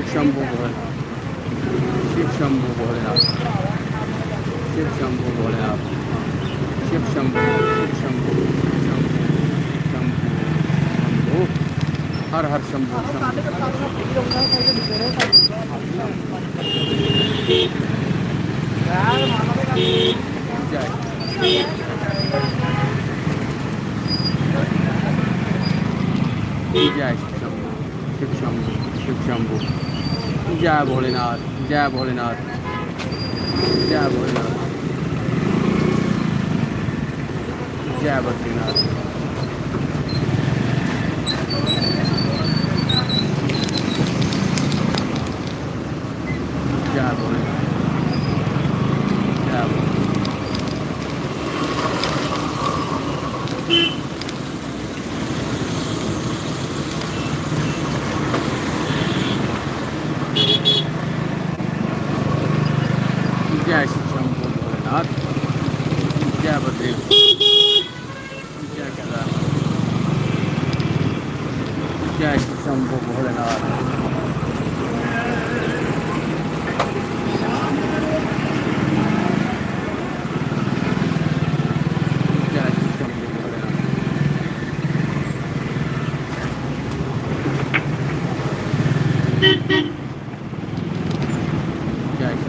शंभू भोलेनाथ, शिव शंभू भोलेनाथ, शिव शंभू भोलेनाथ, शिव शंभू, शिव शंभू, शंभू शंभू शंभू, हर हर शंभू शंभू। जय शिव शंभू, शिव शंभू, जय भोलेनाथ, जय भोलेनाथ, जय भोलेनाथ, जय बद्रीनाथ। जय भोलेनाथ, जय भोलेनाथ। जय शिव शंभू भोलेनाथ, जय बद्रीनाथ, जय केदारनाथ, जय शिव शंभू भोलेनाथ। जय शिव शंभू भोलेनाथ, जय शिव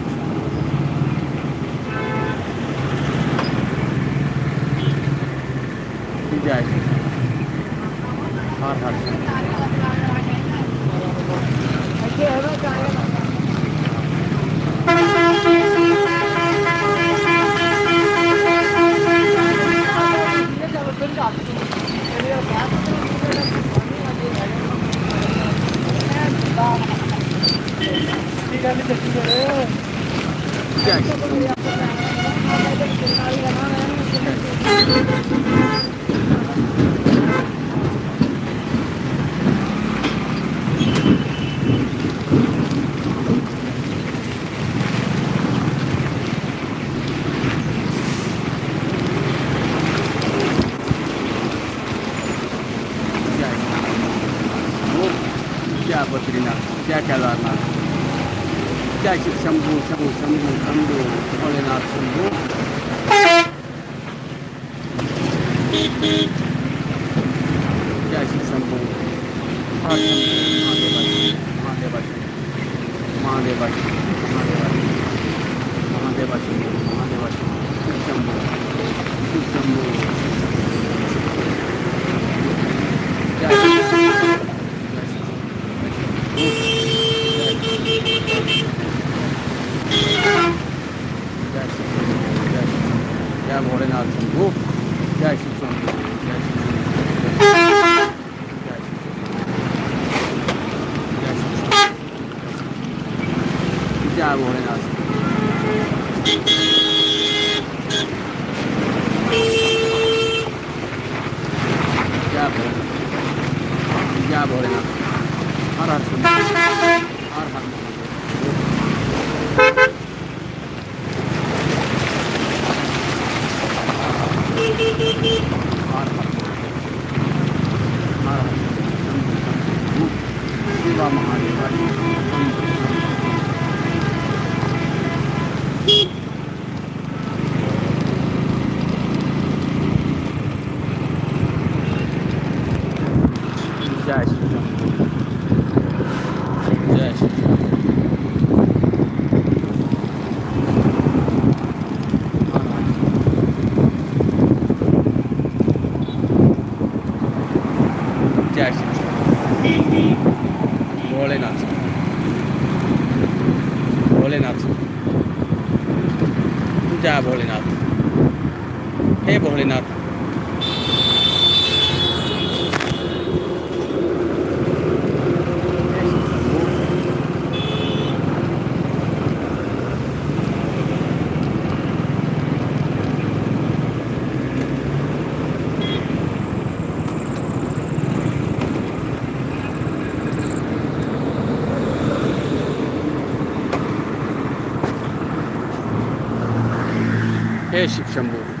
जय हर हर जय बद्रीनाथ, जय केदारनाथ, जय शिव शंभू शंभू शंभू शंभू भोलेनाथ शंभू। जय शिव शंभू, हर शंभू, महादेव महादेव महादेव शंभू, महादेव शिव शंभू, शिव शंभू। जय जय भोलेनाथ शंभू, जय शिव शंभू, जय शिव जय भोलेनाथ, जय भोलेनाथ, हर हर शंभू, हर हर शिवा महादेव। जय शिव शंभू, जय शिव जय शिव भोलेनाथ, भोलेनाथ, जय भोलेनाथ, हे भोलेनाथ। हे शिव शंभू।